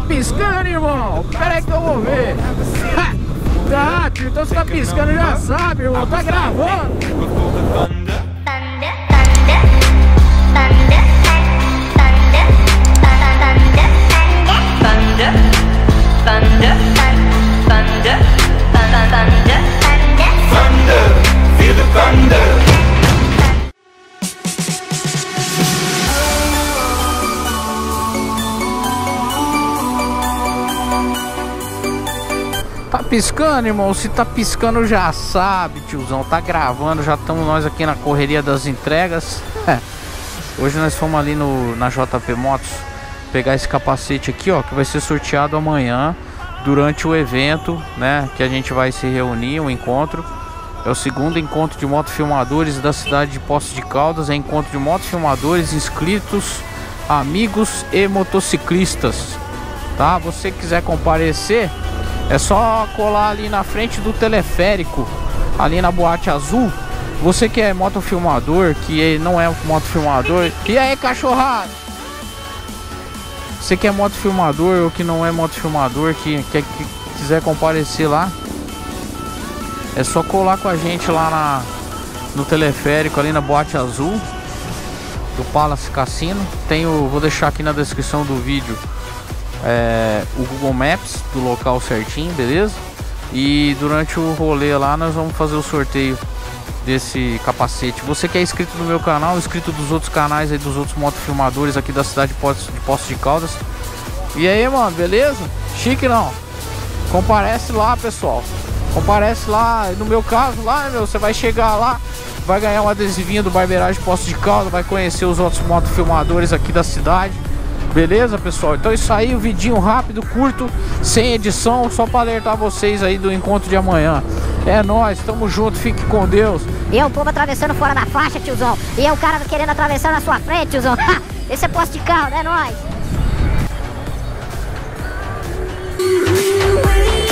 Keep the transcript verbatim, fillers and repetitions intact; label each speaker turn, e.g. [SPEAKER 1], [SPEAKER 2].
[SPEAKER 1] piscando, irmão? Pera aí que eu vou ver. Tá, tio, então você tá piscando, já sabe, irmão. Tá gravando. Tá piscando, irmão? Se tá piscando já sabe, tiozão. Tá gravando, já estamos nós aqui na correria das entregas. É. Hoje nós fomos ali no, na J P Motos pegar esse capacete aqui, ó, que vai ser sorteado amanhã durante o evento, né, que a gente vai se reunir, um encontro. É o segundo encontro de motofilmadores da cidade de Poços de Caldas. É encontro de motofilmadores, inscritos, amigos e motociclistas, tá? Você quiser comparecer, é só colar ali na frente do teleférico, ali na Boate Azul. Você que é motofilmador, que não é motofilmador, e aí, cachorrada? Você que é motofilmador ou que não é motofilmador, que, que, que quiser comparecer lá, é só colar com a gente lá na, no teleférico, ali na Boate Azul do Palace Cassino. Tem o, vou deixar aqui na descrição do vídeo é, o Google Maps do local certinho, beleza? E durante o rolê lá nós vamos fazer o sorteio desse capacete. Você que é inscrito no meu canal, inscrito dos outros canais aí, dos outros motofilmadores aqui da cidade de Poços de, Poços de Caldas. E aí, mano, beleza? Chique não? Comparece lá, pessoal. Comparece lá, no meu caso lá, meu, você vai chegar lá, vai ganhar um adesivinho do Barbeiragem Poços de Caldas, vai conhecer os outros motofilmadores aqui da cidade. Beleza, pessoal? Então isso aí, um vidinho rápido, curto, sem edição, só para alertar vocês aí do encontro de amanhã. É nóis, tamo junto, fique com Deus.
[SPEAKER 2] E é o povo atravessando fora da faixa, tiozão. E é o cara querendo atravessar na sua frente, tiozão. Esse é Poços de Caldas, é nóis.